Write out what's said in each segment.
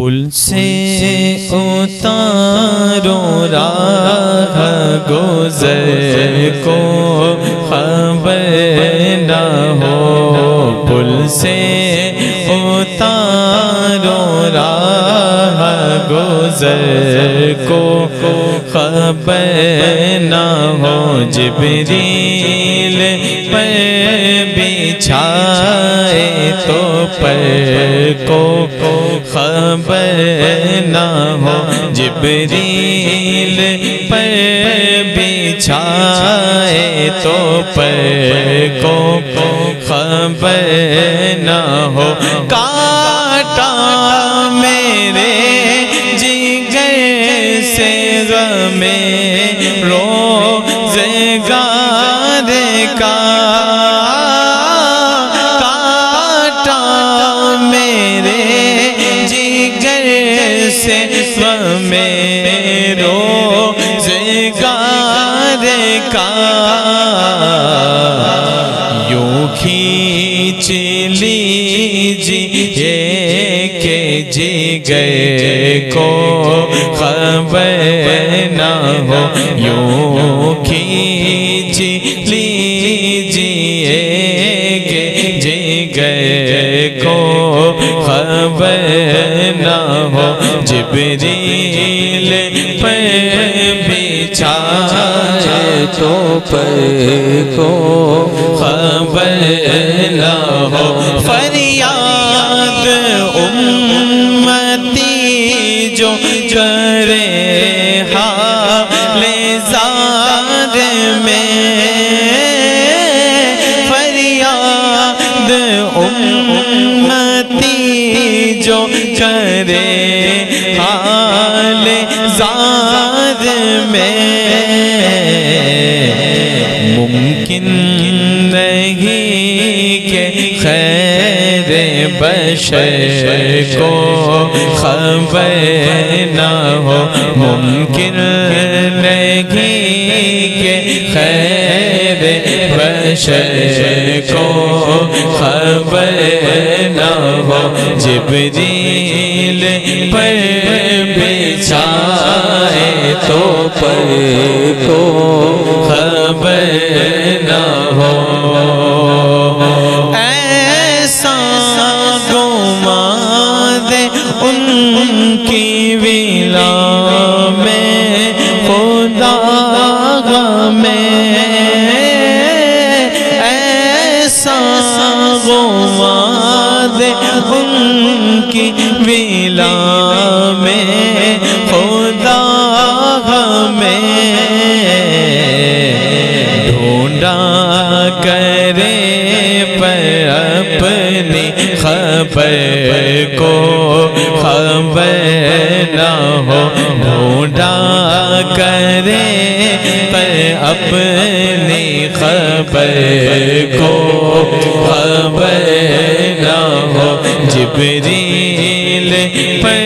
پل سے اتارو راہ گزر کو خبر نہ ہو، پل سے اتارو راہ گزر کو خبر نہ ہو، جبریل پر بچھائے تو پر کو خبر نہ ہو، جبریل پر بچھائے تو پر کو خبر نہ ہو، کاٹا میرے جگر سے غم روزگار کا، کاٹا میرے جگر سے غم روزگار کا، یوں کھینچ لیجیے کہ جگر کو خبر نہ ہو، یوں کھینچ لیجیے کہ جگر کو خبر نہ ہو، جبریل پر بچھائے تو پر کو خبر نہ ہو، فریاد امتی جو کرے حال زار میں، فریاد امتی جو کرے حال زار میں، ممکن نہیں کہ خیر بشر کو خبر نہ ہو، ممکن نہیں کہ خیر بشر کو خبر نہ ہو، جبریل پر بچھائے تو پر کو خبر نہ ہو، ایسا گمان دے ان کی ولا میں خدا میں، ایسا گمان دے ان کی ولا میں خدا میں، ڈھونڈا کرے پر اپنی خبر کو خبر نہ ہو، ڈھونڈا کرے پر اپنی خبر کو خبر نہ ہو، جبریل پر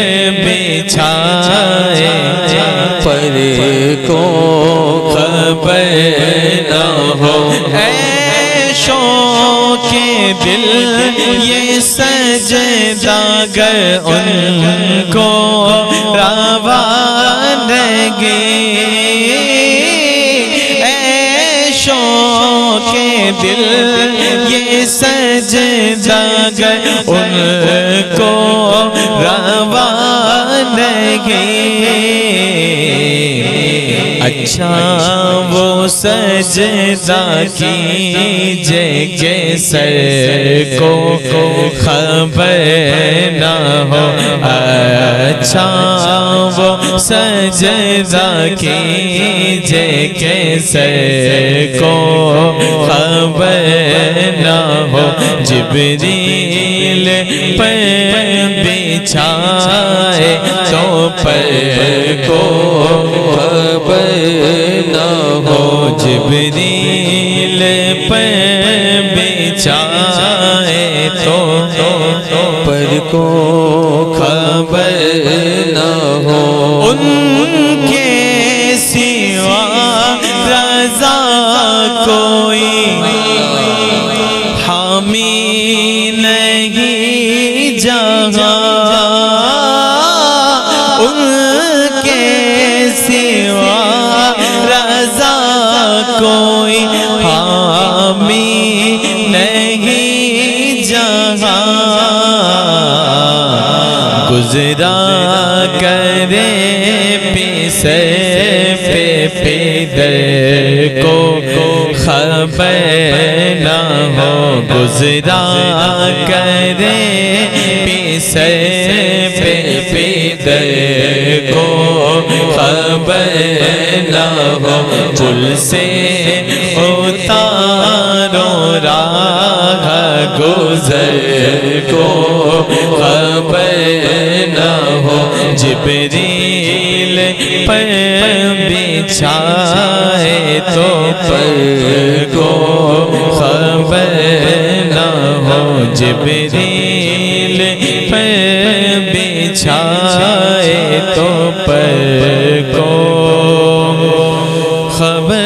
بچھائے پر کو خبر نہ ہو، اے شوق دل یہ سجدہ گر ان کو روانگی، اے شوق دل یہ سجدہ گر ان کو روانگی، اچھا وہ سجدہ کیجے کہ سر کو خبر نہ ہو، اچھا وہ سجدہ کیجے کہ سر کو خبر نہ ہو، جبریل پر بچھائے تو پر کو خبر نہ ہو، جبریل پر بچھائے تو پر کو خبر نہ ہو، ان کے سوا رضا کوئی حامی نہیں جہاں، گزرا کرے پیسے پہ پیدر کو خبر نہ ہو گزرا کرے پیسے پہ پیدر کو خبر نہ ہو پل سے اتارو راہ گزر کو خبر نہ ہو جبریل پر بچھائے تو پر کو خبر نہ ہو جبریل پر بچھائے تو پر کو خبر